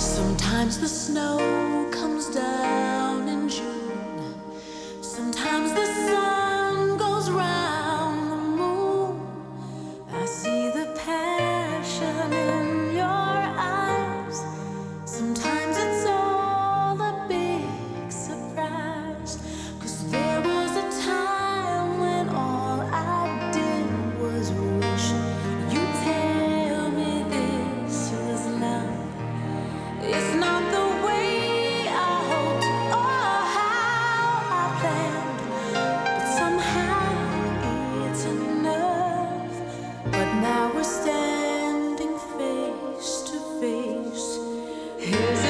Sometimes the snow comes down in June. Sometimes the sun goes round the moon. I see the passion in your eyes. Sometimes it's all a big surprise. 'Cause there was a time when all I did was wish you'd tell me this was love. It's not the way I hoped or how I planned, but somehow it's enough. But now we're standing face to face. Here's